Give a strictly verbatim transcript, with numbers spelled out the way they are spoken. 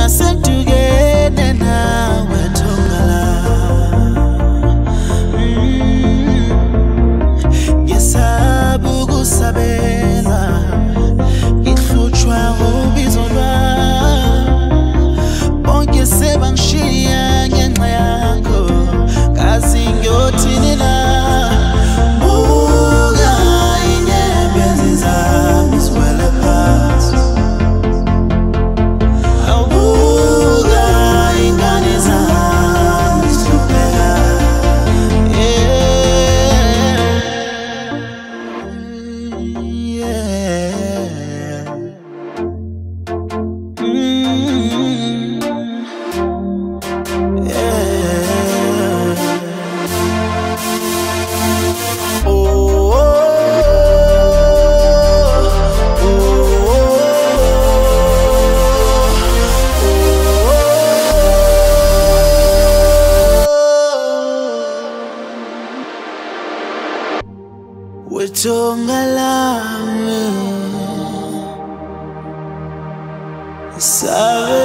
Masentugene nawe Thongala. Ngesabu kusabela ngihlutshwa ubizolwa bonke sebangishiya ngenxa yakho kazi ngiyothini na. Buka inyembezi zami ziwele phansi, awubuka ingane zami zihlupheka. Yeah. Mm. Yeah. Oh, oh, oh, oh. Thonga lami, sabe